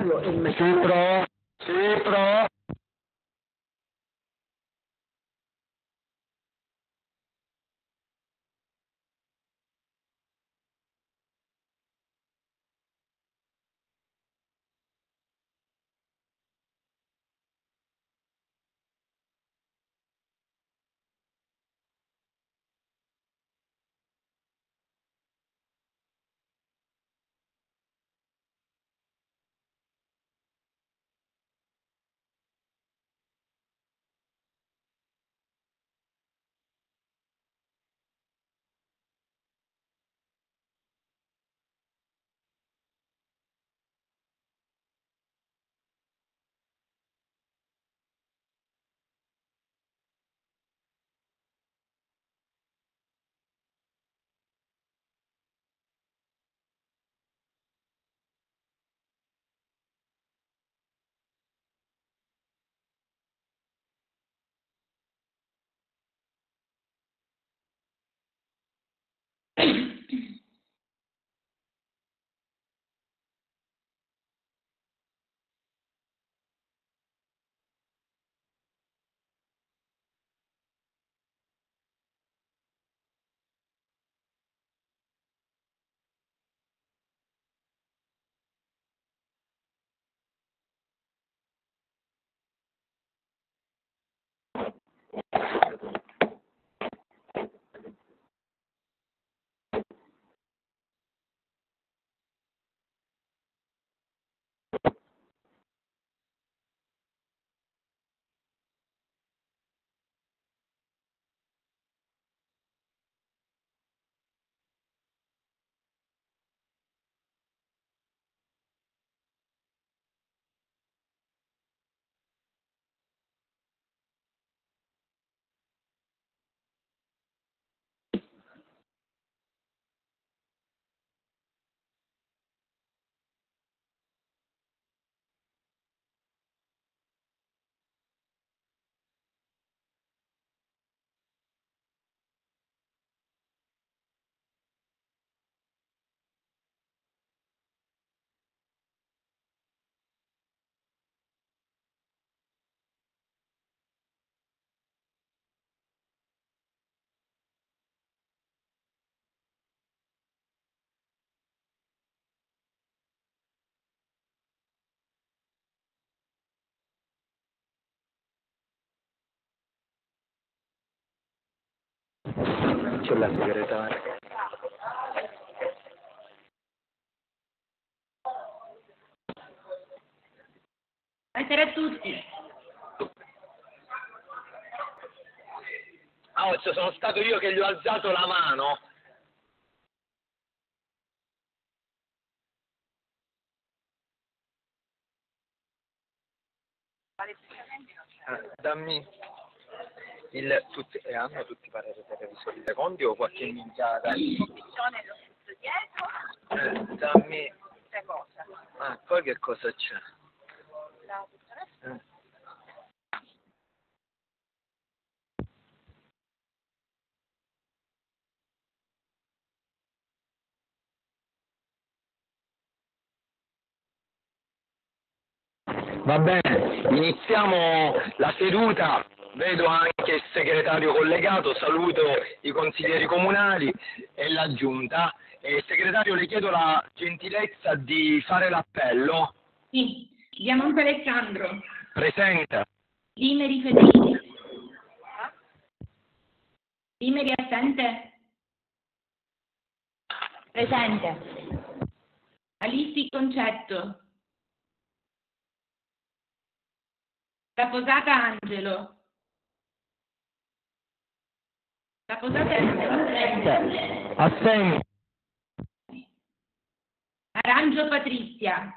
Sì, pro. Sì, pro. C'è la segretaria. Buonasera a tutti. Ah, sono stato io che gli ho alzato la mano. Dammi hanno tutti i pareri per revisori dei conti o qualche minchiata? Dammi. Ah, poi che cosa c'è? Va bene, iniziamo la seduta. Vedo anche il segretario collegato, saluto i consiglieri comunali e la giunta. Segretario, le chiedo la gentilezza di fare l'appello. Sì, Diamonte Alessandro. Presente. Limeri Federico. Limeri assente. Presente. Alisti Concetto. Raposata Angelo. Raposata Angelo. Assente. Arangio Patrizia.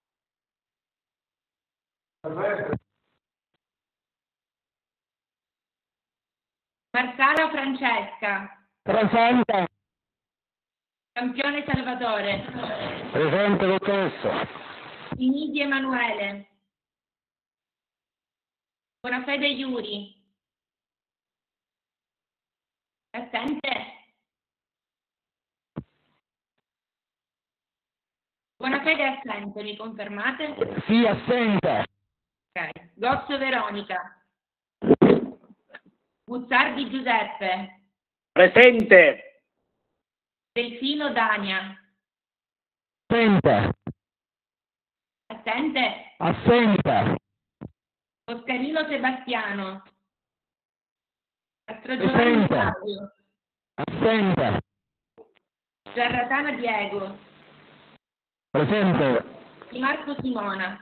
Marsala Francesca. Presente. Campione Salvatore. Presente, dottoressa. Inidi Emanuele. Bonafede Iuri. Assente. Bonafede è assente, mi confermate? Sì, assente. Ok. Gozzo Veronica. Buzzardi Giuseppe. Presente. Delfino Dania. Assente. Assente. Assente. Oscarino Sebastiano. Castro Giovanni Presente. Claudio. Assente. Giarratana Diego. Presente. Di Marco Simona.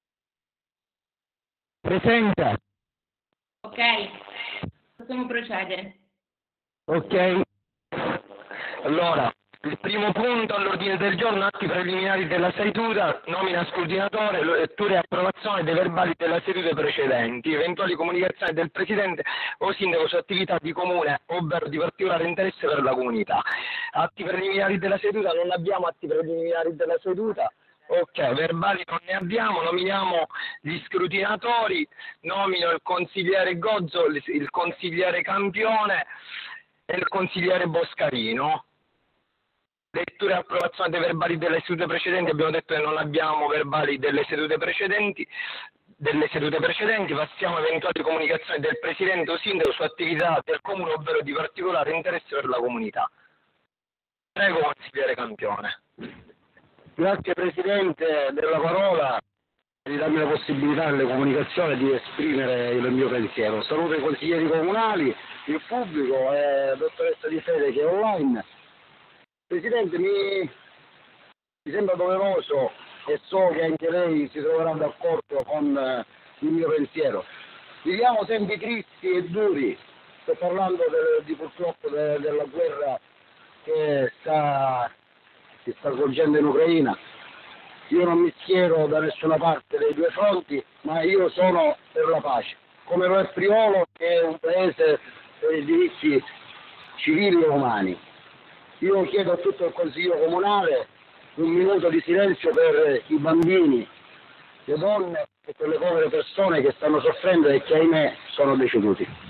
Presente. Ok, possiamo procedere. Ok. Allora, il primo punto all'ordine del giorno, atti preliminari della seduta, nomina scrutinatore, lettura e approvazione dei verbali della seduta precedenti, eventuali comunicazioni del Presidente o Sindaco su attività di comune, ovvero di particolare interesse per la comunità. Atti preliminari della seduta, non abbiamo atti preliminari della seduta. Ok, verbali non ne abbiamo, nominiamo gli scrutinatori, nomino il consigliere Gozzo, il consigliere Campione e il consigliere Boscarino. Lettura e approvazione dei verbali delle sedute precedenti, abbiamo detto che non abbiamo verbali delle sedute precedenti. Passiamo a eventuali comunicazioni del Presidente o Sindaco su attività del Comune, ovvero di particolare interesse per la comunità. Prego, consigliere Campione. Grazie Presidente della parola e di darmi la possibilità nelle comunicazioni di esprimere il mio pensiero. Saluto i consiglieri comunali, il pubblico e la dottoressa Di Fede che è online. Presidente, mi sembra doveroso e so che anche lei si troverà d'accordo con il mio pensiero. Viviamo tempi tristi e duri, sto parlando purtroppo della guerra che si sta svolgendo in Ucraina. Io non mi schiero da nessuna parte dei due fronti, ma io sono per la pace, come lo è Priolo, che è un paese per i diritti civili e umani. Io chiedo a tutto il Consiglio Comunale un minuto di silenzio per i bambini, le donne e quelle povere persone che stanno soffrendo e che ahimè sono deceduti.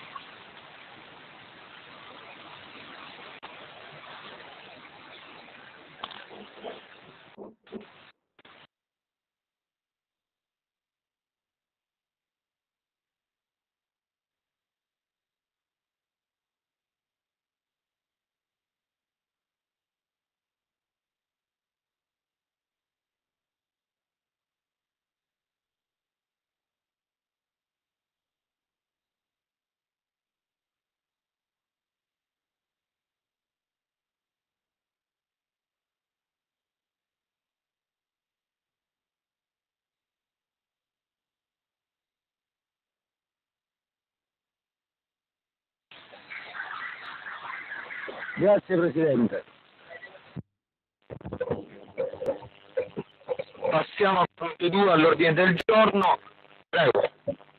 Grazie Presidente. Passiamo al punto 2 all'ordine del giorno. Prego.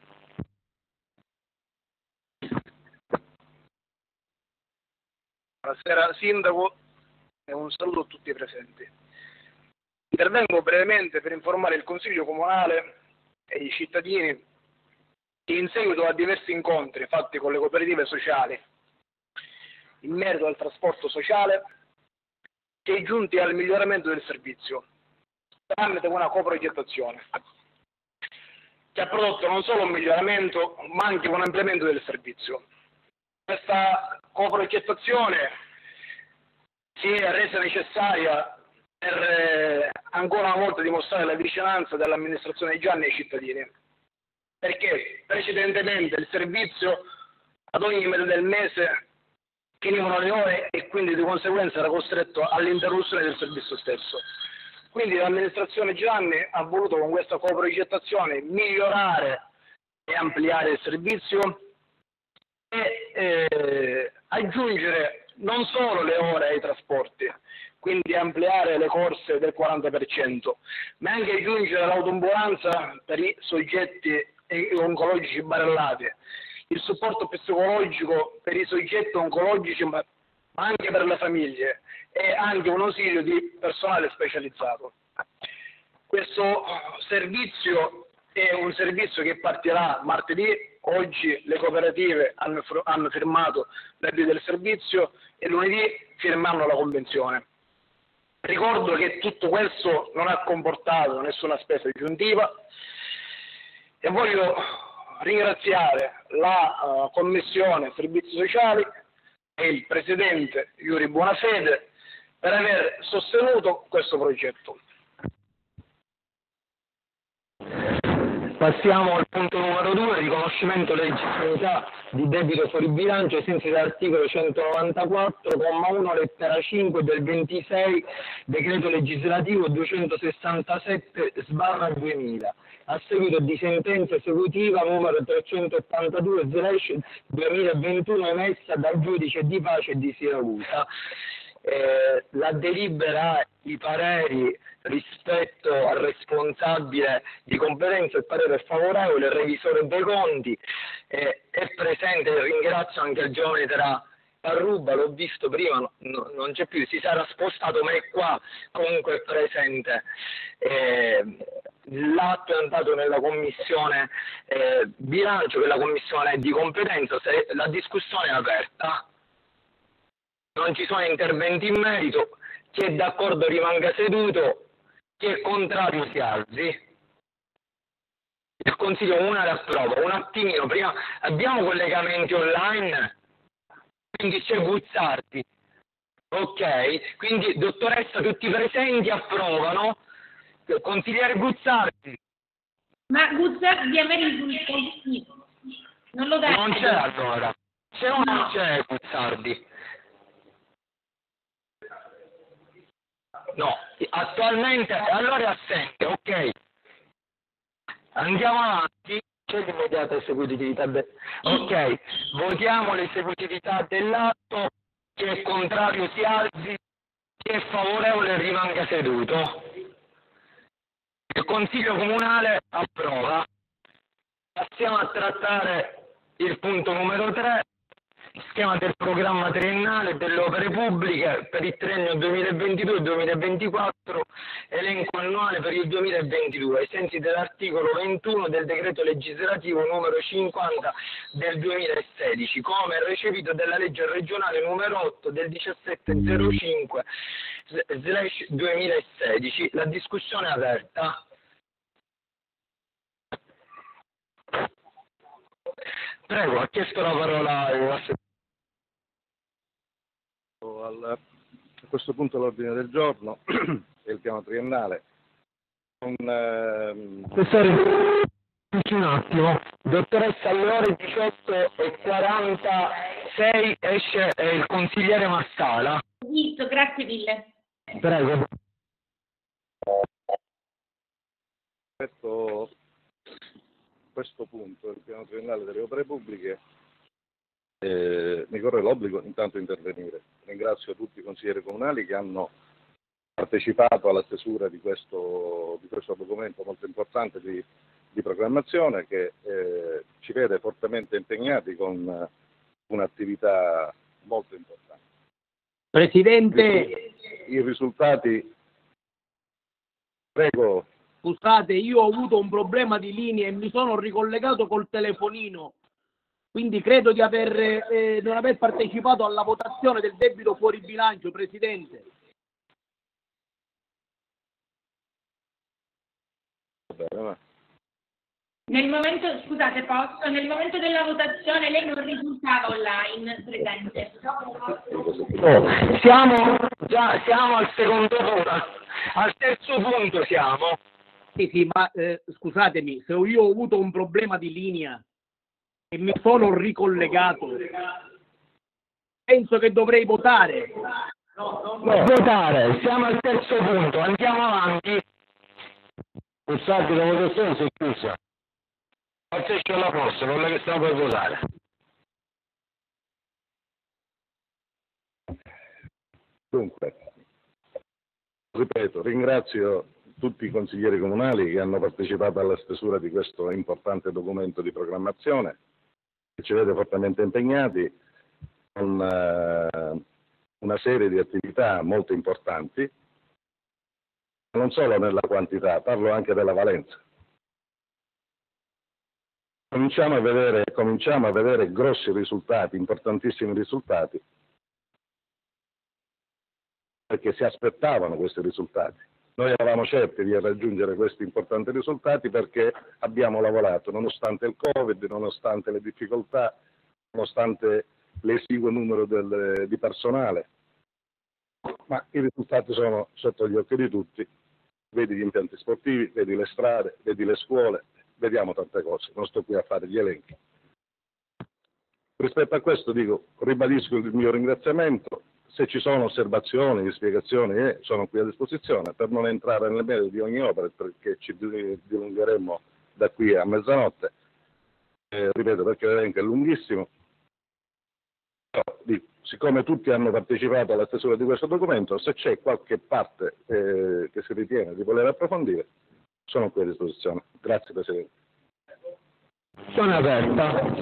Buonasera Sindaco e un saluto a tutti i presenti. Intervengo brevemente per informare il Consiglio Comunale e i cittadini che in seguito a diversi incontri fatti con le cooperative sociali in merito al trasporto sociale si è giunti al miglioramento del servizio tramite una coprogettazione che ha prodotto non solo un miglioramento ma anche un ampliamento del servizio. Questa coprogettazione si è resa necessaria per ancora una volta dimostrare la vicinanza dell'amministrazione Gianni ai cittadini, perché precedentemente il servizio ad ogni metà del mese finivano le ore e quindi di conseguenza era costretto all'interruzione del servizio stesso. Quindi l'amministrazione Gianni ha voluto con questa coprogettazione migliorare e ampliare il servizio e aggiungere non solo le ore ai trasporti, quindi ampliare le corse del 40%, ma anche aggiungere l'autoambulanza per i soggetti oncologici barellati, il supporto psicologico per i soggetti oncologici ma anche per le famiglie e anche un ausilio di personale specializzato. Questo servizio è un servizio che partirà martedì. Oggi le cooperative hanno firmato l'avvio del servizio e lunedì firmeranno la convenzione. Ricordo che tutto questo non ha comportato nessuna spesa aggiuntiva e voglio ringraziare la Commissione Servizi Sociali e il Presidente Iuri Buonafede per aver sostenuto questo progetto. Passiamo al punto numero 2, riconoscimento legittimità di debito fuori bilancio ai sensi dell'articolo 194,1 lettera 5 del 26 decreto legislativo 267/2000, a seguito di sentenza esecutiva numero 382/2021 emessa dal giudice di pace di Siracusa. La delibera, i pareri rispetto al responsabile di competenza, il parere è favorevole, il revisore dei conti è presente, ringrazio anche il giovane tra Parruba, l'ho visto prima, non c'è più, si sarà spostato ma è qua, comunque è presente. L'atto è andato nella commissione bilancio, che è la commissione di competenza, la discussione è aperta. Non ci sono interventi in merito, chi è d'accordo rimanga seduto, chi è contrario si alzi. Il Consiglio Comunale approva. Un attimino, prima abbiamo collegamenti online, quindi c'è Guzzardi. Ok, quindi dottoressa, tutti i presenti approvano. Consigliere Guzzardi. Ma Guzzardi a me risulta sì. Non lo dai. Non c'è allora. C'è o non c'è Guzzardi? No, attualmente, allora è assente, ok. Andiamo avanti, c'è l'immediata esecutività ok, votiamo l'esecutività dell'atto, chi è contrario si alzi, chi è favorevole rimanga seduto. Il Consiglio Comunale approva. Passiamo a trattare il punto numero 3. Schema del programma triennale delle opere pubbliche per il triennio 2022-2024, elenco annuale per il 2022, ai sensi dell'articolo 21 del decreto legislativo numero 50 del 2016, come recepito dalla legge regionale numero 8 del 17/05/2016. La discussione è aperta. Prego, ha chiesto la parola a questo punto all'ordine del giorno è il piano triennale. Professore, un attimo, dottoressa, alle ore 18:46 esce il consigliere Massala. Visto, grazie mille. Prego. Questo punto, il piano triennale delle opere pubbliche, mi corre l'obbligo intanto di intervenire. Ringrazio tutti i consiglieri comunali che hanno partecipato alla stesura di questo documento molto importante di programmazione che ci vede fortemente impegnati con un'attività molto importante. Presidente, I risultati. Prego. scusate, io ho avuto un problema di linea e mi sono ricollegato col telefonino, quindi credo di non aver partecipato alla votazione del debito fuori bilancio, Presidente. Nel momento, scusate, nel momento della votazione lei non risultava online, Presidente. Siamo al secondo punto, al terzo punto siamo. Sì, ma scusatemi, se io ho avuto un problema di linea e mi sono ricollegato, penso che dovrei votare. Votare, siamo al terzo punto, andiamo avanti. Scusate, la votazione si è chiusa. Partecipa alla prossima, quella che stiamo per votare. Dunque, ripeto, ringrazio tutti i consiglieri comunali che hanno partecipato alla stesura di questo importante documento di programmazione, che ci vede fortemente impegnati con una serie di attività molto importanti, non solo nella quantità, parlo anche della valenza. Cominciamo a vedere grossi risultati, importantissimi risultati, perché si aspettavano questi risultati. Noi eravamo certi di raggiungere questi importanti risultati perché abbiamo lavorato, nonostante il Covid, nonostante le difficoltà, nonostante l'esiguo numero di personale, ma i risultati sono sotto gli occhi di tutti. Vedi gli impianti sportivi, vedi le strade, vedi le scuole, vediamo tante cose, non sto qui a fare gli elenchi. Rispetto a questo ribadisco il mio ringraziamento. Se ci sono osservazioni, spiegazioni, sono qui a disposizione per non entrare nel merito di ogni opera, perché ci dilungheremo da qui a mezzanotte. Ripeto, perché l'elenco è lunghissimo. Però, siccome tutti hanno partecipato alla stesura di questo documento, se c'è qualche parte che si ritiene di voler approfondire, sono qui a disposizione. Grazie Presidente. Sono aperta.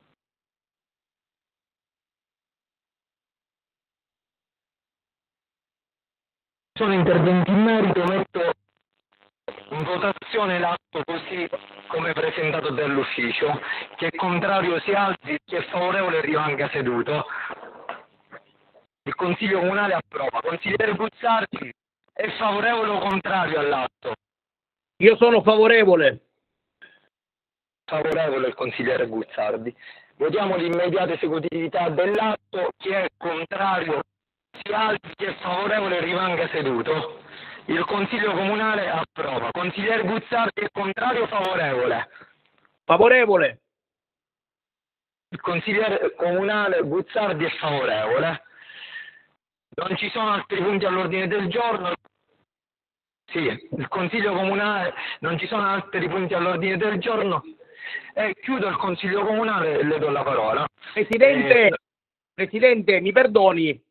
Sono interventi in merito, metto in votazione l'atto così come presentato dall'ufficio. Chi è contrario si alzi, chi è favorevole rimanga seduto. Il Consiglio Comunale approva. Consigliere Guzzardi, è favorevole o contrario all'atto? Io sono favorevole. Favorevole il consigliere Guzzardi. Votiamo l'immediata esecutività dell'atto. Chi è contrario si alzi, chi è favorevole rimanga seduto. Il Consiglio Comunale approva. Consigliere Guzzardi, è contrario o favorevole? Favorevole. Il consigliere comunale Guzzardi è favorevole. Non ci sono altri punti all'ordine del giorno? Sì, il Consiglio Comunale, non ci sono altri punti all'ordine del giorno? Chiudo il Consiglio Comunale e le do la parola. Presidente, mi perdoni.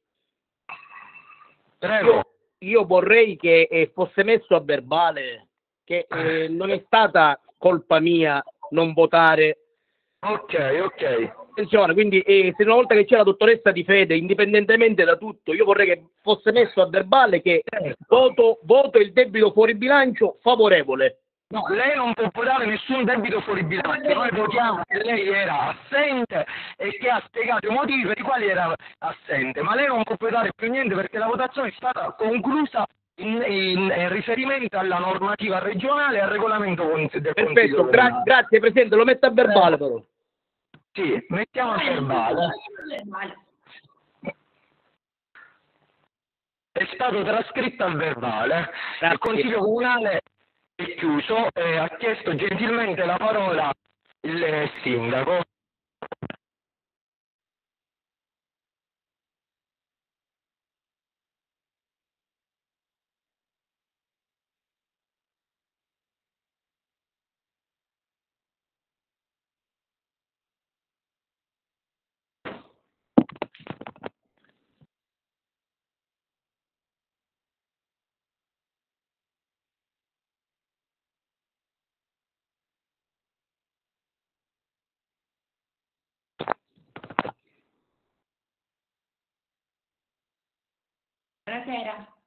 Prego. Io vorrei che fosse messo a verbale che non è stata colpa mia non votare. Ok. Attenzione, quindi se una volta che c'è la dottoressa Di Fede, indipendentemente da tutto, io vorrei che fosse messo a verbale che voto il debito fuori bilancio favorevole. No, lei non può votare nessun debito fuori bilancio. Noi votiamo che lei era assente e che ha spiegato i motivi per i quali era assente, ma lei non può votare più niente perché la votazione è stata conclusa in riferimento alla normativa regionale e al regolamento del Perfetto, grazie Presidente, lo metto a verbale però. Sì, mettiamo a verbale. È stato trascritto al verbale. Grazie. Il Consiglio Comunale è chiuso e ha chiesto gentilmente la parola il Sindaco. Buonasera.